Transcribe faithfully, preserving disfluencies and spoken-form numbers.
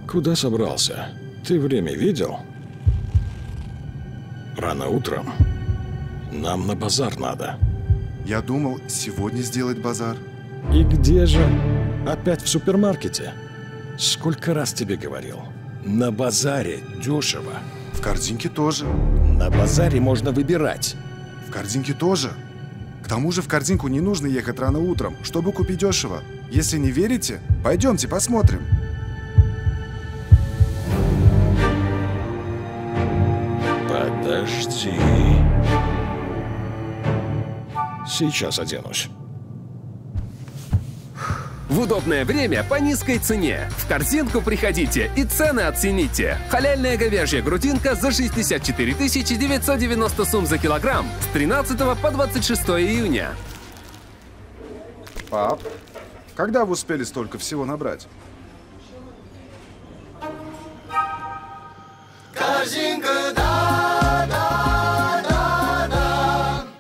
Куда собрался? Ты время видел? Рано утром. Нам на базар надо. Я думал, сегодня сделать базар. И где же? Опять в супермаркете? Сколько раз тебе говорил? На базаре дешево. В корзинке тоже. На базаре можно выбирать. В корзинке тоже. К тому же в корзинку не нужно ехать рано утром, чтобы купить дешево. Если не верите, пойдемте посмотрим. Подожди. Сейчас оденусь. В удобное время по низкой цене. В корзинку приходите и цены оцените. Халяльная говяжья грудинка за шестьдесят четыре тысячи девятьсот девяносто сум за килограмм с тринадцатого по двадцать шестое июня. Пап, когда вы успели столько всего набрать? Корзинка, да!